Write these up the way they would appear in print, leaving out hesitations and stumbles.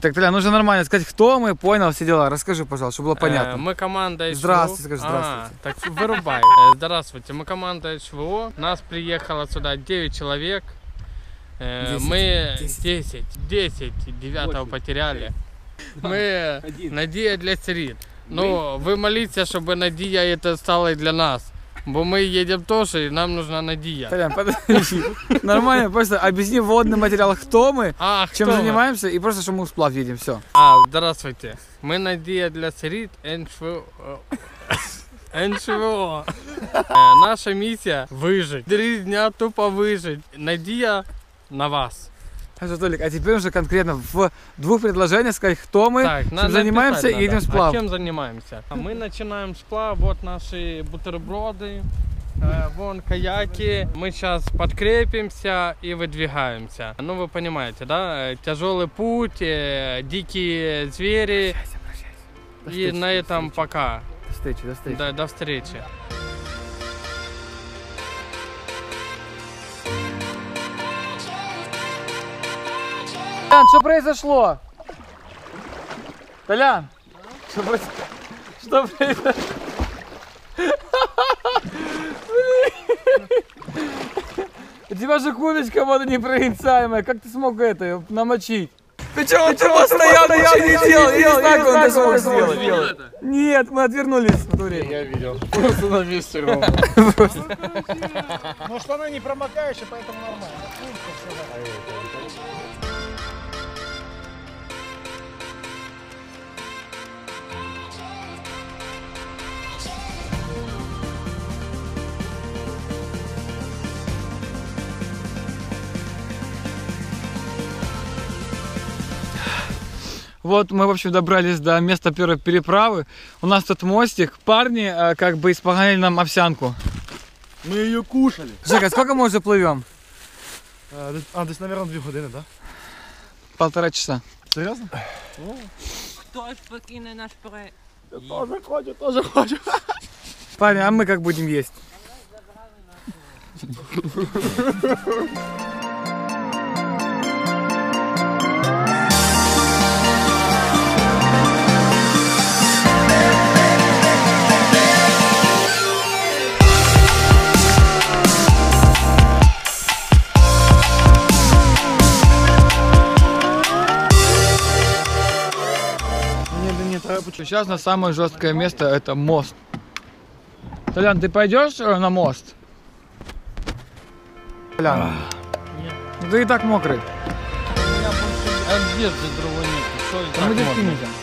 Так, Толя, нужно нормально сказать, кто мы, понял, все дела. Расскажи, пожалуйста, чтобы было понятно. Мы команда СВО. Здравствуйте, скажи, здравствуйте. Так, вырубай. Здравствуйте, мы команда СВО. Нас приехало сюда 9 человек. 10, Мы 10. 9 потеряли. Мы надія для сиріт. Ну, вы молитесь, чтобы надія это стало и для нас. Бо мы едем тоже, и нам нужна надія. Толян, подожди. Нормально, просто объясни вводный материал, кто мы, чем кто занимаемся, и просто, что мы в сплав едем, все. Здравствуйте. Мы надія для сиріт НШВО. НШВО. Наша миссия выжить. 3 дня тупо выжить. Надія на вас. Хорошо, Толик, а теперь уже конкретно в 2 предложениях сказать, кто мы, Так, чем занимаемся и едем в сплав. А чем занимаемся? Мы начинаем сплав, вот наши бутерброды, вон каяки. Мы сейчас подкрепимся и выдвигаемся. Ну вы понимаете, да? Тяжелый путь, дикие звери. И на этом пока. До встречи, до встречи. До встречи. Толян, что произошло? Толян, что произошло? У тебя же курочка водонепроницаемая, как ты смог это намочить? Ты что, он постоянно ничего не делал? Я не знаю, как он это смог сделать. Нет, мы отвернулись в то время. Я видел. Просто на месте ровно. Но штаны не промокающие, поэтому нормально. Вот мы, в общем, добрались до места первой переправы. У нас тут мостик. Парни как бы исполняли нам овсянку. Мы ее кушали. Жека, сколько мы уже плывем? Здесь, наверное, 2 години, да? 1,5 часа. Серьезно? Хтось покине наш проект. Тоже хочу. Парни, а мы как будем есть? Сейчас на самое жесткое место это мост. Толян, ты пойдешь на мост? Толян, ну ты и так мокрый. У меня больше одежды другой нет. Что и Да так мы здесь можно? кинемся.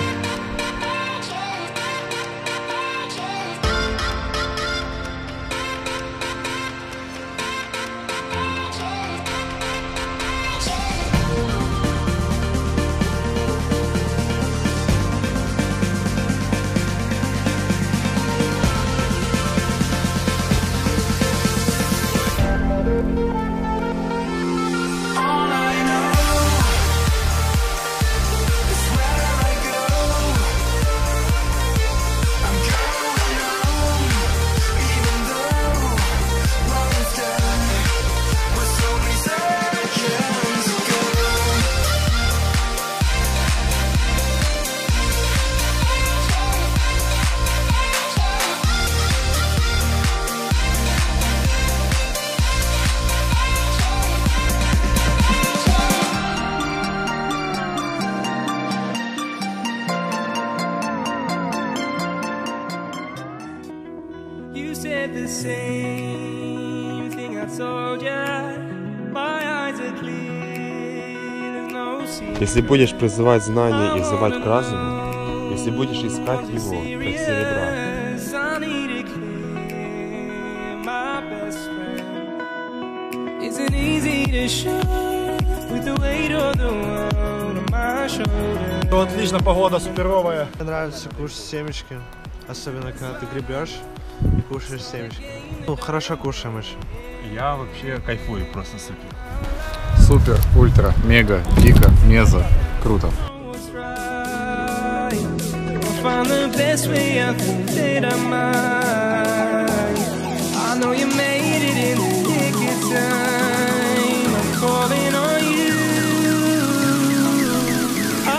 You said the same thing I told ya. My eyes are clear, there's no secret. Если будешь призывать знания и взывать к разуму, если будешь искать его, как серебра, I need it clear, my best friend. Isn't easy to show with the weight of the world on my shoulders. Отлично, погода суперовая. Мне нравится кушать семечки, особенно когда ты гребешь и кушаешь семечки. Ну, хорошо кушаем еще. Я вообще кайфую, просто супер. Супер, ультра, мега, дико, мезо, круто. What's right? I'll find the best way I think that I might. I know you made it in the nick of time. I'm calling on you. I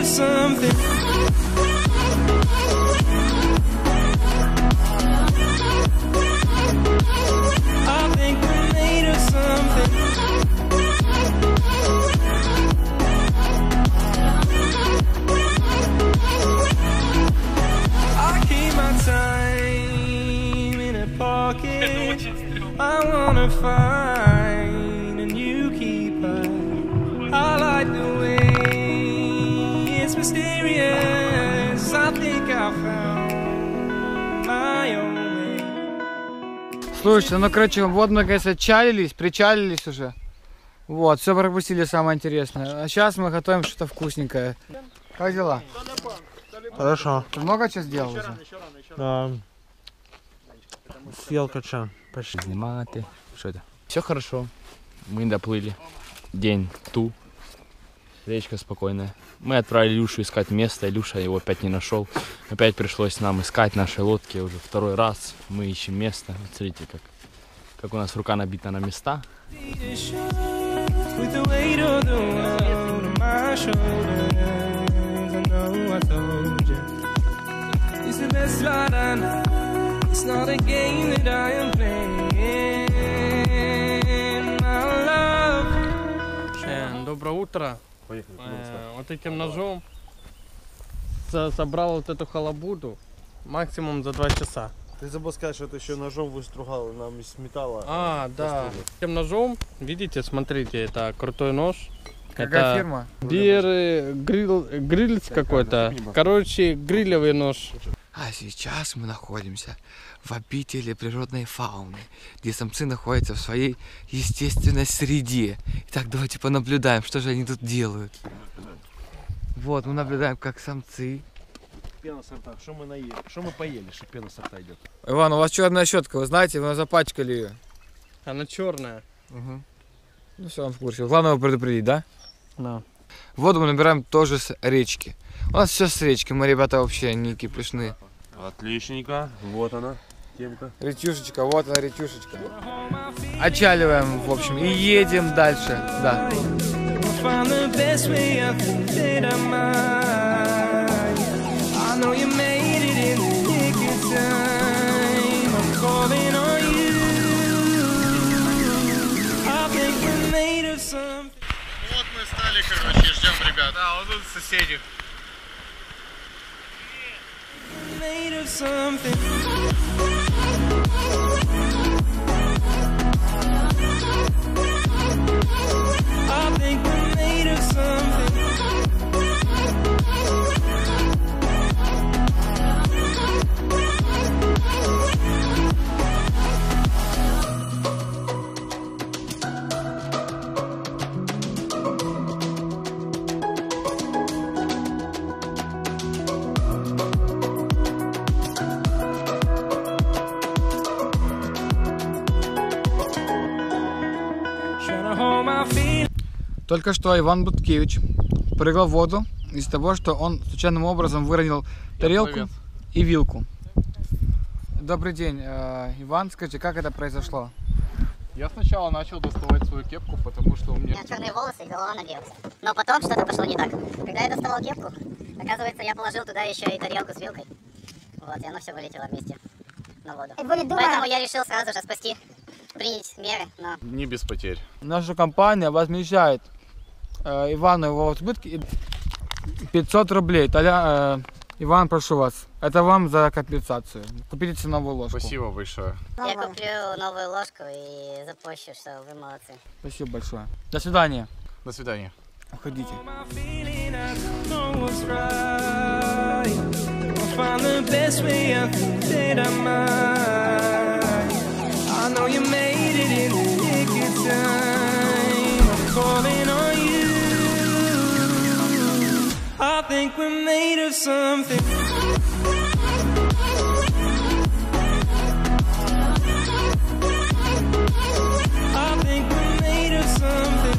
of something. I think we're made of something. I keep my time in a pocket. I wanna find a new keeper. I like the way it's mysterious. I think I found my own way. Слушайте, ну короче, вот мы, конечно, причалились уже. Вот, все пропустили самое интересное. А сейчас мы готовим что-то вкусненькое. Как дела? Хорошо. Ты много чего сделал уже? Съел качан. Почти. Сниматы. Что это? Все хорошо. Мы доплыли. День ту. Речка спокойная. Мы отправили Илюшу искать место. Илюша его опять не нашел. Опять пришлось нам искать наши лодки уже второй раз. Мы ищем место. Вот смотрите, как у нас рука набита на места. With the weight of the world on my shoulders, I know I told you it's the best ride I know. It's not a game that I am playing, my love. Доброе утро. Вот этим ножом собрал вот эту халабуду максимум за 2 часа. Ты забыл сказать, что ты еще ножом выстругал нам из металла. А, да. Этим ножом, видите, смотрите, это крутой нож. Какая фирма? Грильц какой-то. Короче, грилевый нож. А сейчас мы находимся в обители природной фауны, где самцы находятся в своей естественной среде. Итак, давайте понаблюдаем, что же они тут делают. Вот, мы наблюдаем, как самцы. Пена сорта. Что мы наели? Что мы поели, что пена сорта идет? Иван, у вас черная щетка, вы знаете, вы запачкали ее. Она черная. Угу. Ну все, он в курсе. Главное предупредить, да? Да. Воду мы набираем тоже с речки. У нас все с речки, мы, ребята, вообще не кипишные. Отличненько. Вот она, темка. Ретюшечка, вот она, ретюшечка. Отчаливаем, в общем, и едем дальше. Да. I know you made it in the nick of time. I'm calling on you. I think we're made of something. Вот мы стали, короче, ждем ребят. Да, вот тут соседи. Made of something. I think we're made of something. Только что Иван Буткевич прыгал в воду из-за того, что он случайным образом выронил тарелку и вилку. Добрый день, Иван, скажите, как это произошло? Я сначала начал доставать свою кепку, потому что у меня... черные волосы и голова нагрелась. Но потом что-то пошло не так. Когда я доставал кепку, оказывается, я положил туда еще и тарелку с вилкой. Вот, и оно все вылетело вместе на воду. Поэтому я решил сразу же спасти, принять меры, но... Не без потерь. Наша компания возмещает Ивану его убытки 500 рублей. Тогда, Иван, прошу вас, это вам за компенсацию. Купите новую ложку. Спасибо большое. Я куплю новую ложку и запущу, что вы молодцы. Спасибо большое. До свидания. До свидания. Уходите. I think we're made of something. I think we're made of something.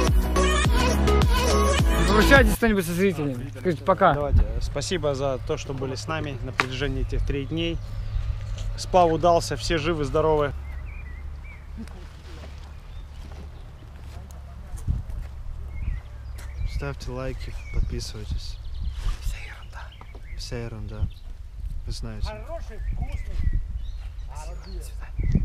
Прощайтесь кто-нибудь со зрителями. Скажите пока. Давайте. Спасибо за то, что были с нами на протяжении этих 3 дней. Сплав удался, все живы, здоровы. Ставьте лайки, подписывайтесь. Вся ерунда. Вы знаете. Хороший, вкусный.